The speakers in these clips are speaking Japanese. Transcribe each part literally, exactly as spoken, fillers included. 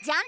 ジャン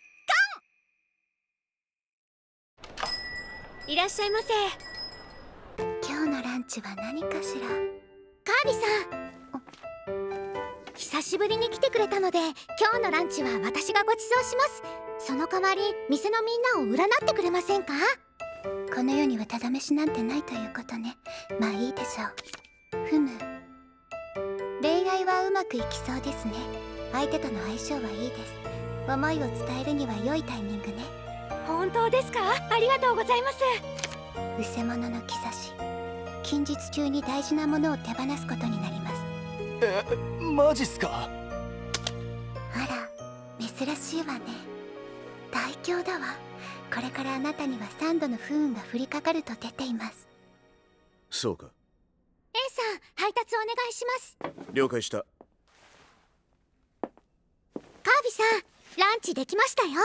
タマいらっしゃいませ。 今日のランチは何かしら。 カービさん、久しぶりに来てくれたので今日のランチは私がご馳走します。その代わり店のみんなを占ってくれませんか？ この世にはただ飯なんてないということね。まあいいでしょう。ふむ、恋愛はうまくいきそうですね。相手との相性はいいです。思いを伝えるには良いタイミングね。 本当ですか？ありがとうございます。 うせ者の兆し。近日中に大事なものを手放すことになります。 え、マジっすか？ あら、珍しいわね。大凶だわ。これからあなたには三度の不運が降りかかると出ています。 そうか。 A さん、配達お願いします。 了解した。 カービさん、ランチできましたよ。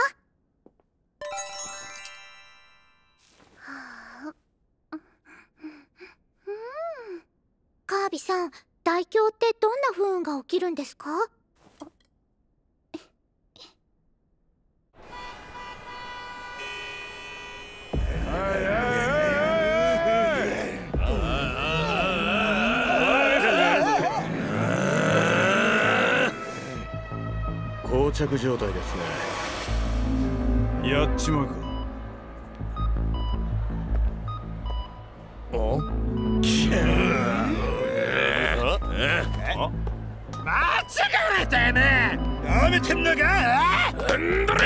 カービさん、大凶ってどんな不運が起きるんですか？ 膠着状態ですね。 やっちまうか。 お？ 間違えたよね。なめてんのか？うんだれ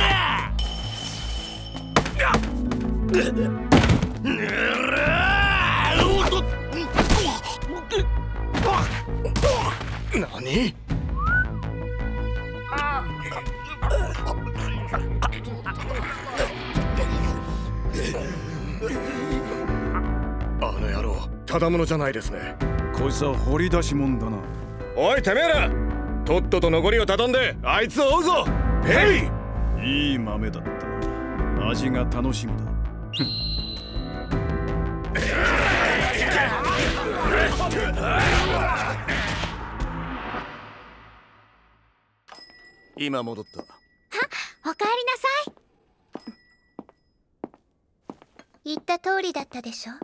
何？あの野郎、ただものじゃないですね。 こいつは掘り出しもんだな。 おいてめえら、とっとと残りを畳んであいつを追うぞ。へい！いい豆だった。味が楽しみだ。 今戻った。 あ、おかえりなさい。 言った通りだったでしょ。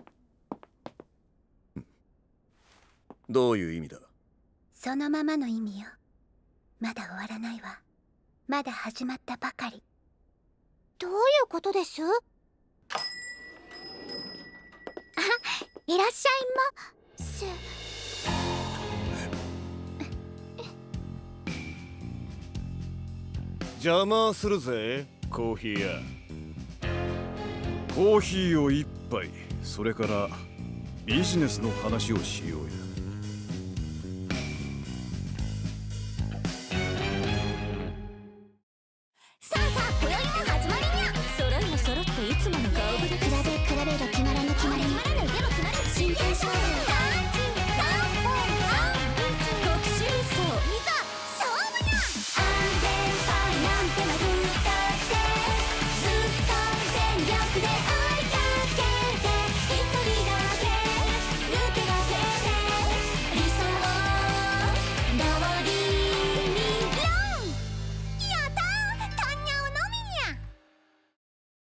どういう意味だ？ そのままの意味よ。まだ終わらないわ。まだ始まったばかり。 どういうことです？あ、いらっしゃいませ。 邪魔するぜ、コーヒー屋。 コーヒーを一杯、それからビジネスの話をしようや。